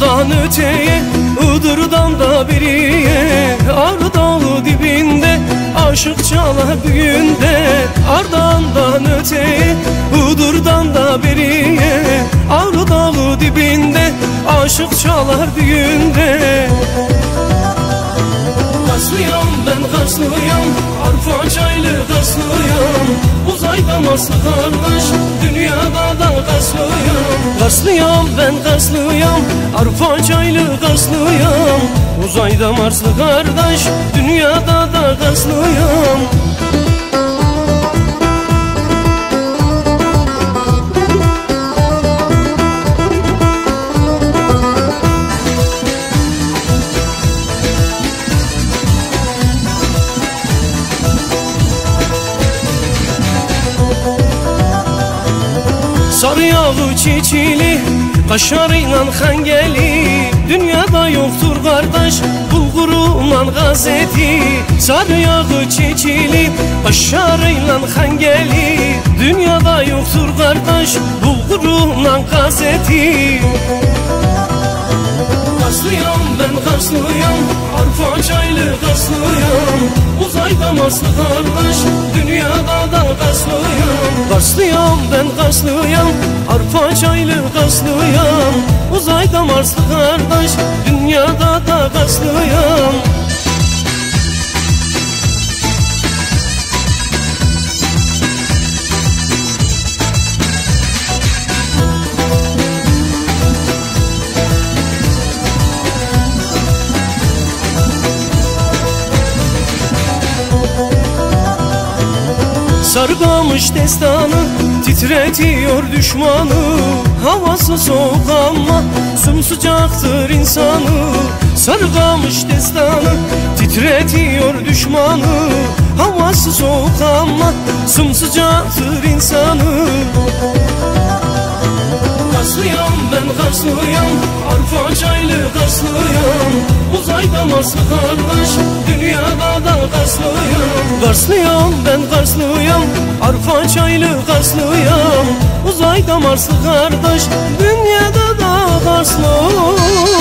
Ardağından öteye, Iğdır'dan da beriye, Ağrı Dağı dibinde aşık çalar düğünde. Ardağından öteye, Iğdır'dan da beriye, Ağrı Dağı dibinde aşık çalar düğünde. Kaslıyam ben kaslıyam, arpa çaylı kaslıyam, uzayda maslı kardeş, dünyada da kaslıyam. Kaslıyam ben kaslıyam, arpa çaylı kaslıyam, uzayda Marslı kardeş, dünyada da kaslıyam. Sarı yağı çiçili, kaşarıyla hangeli, dünyada yoktur kardeş, bulgurunla gazeti. Sarı yağı çiçili, kaşarıyla hangeli, dünyada yoktur kardeş, bulgurunla gazeti. Kaslıyam ben kaslıyam, arpa çaylı kaslıyam, uzayda Marslı kardeş, dünyada da kaslıyam. Kaslıyam ben kaslıyam, arpa çaylı kaslıyam, uzayda Marslı kardeş, dünyada da kaslıyam. Sargamış destanı, titretiyor düşmanı, havası soğuk ama sımsıcaktır insanı. Sargamış destanı, titretiyor düşmanı, havası soğuk ama sımsıcaktır insanı. Kaslıyam ben kaslıyam, arpa çaylı kaslıyam, uzayda Marslı kardeş, dünyada da kaslıyam. Kaslıyam ben kaslıyam, arpa çaylı kaslıyam, uzayda Marslı kardeş, dünyada da kaslıyam.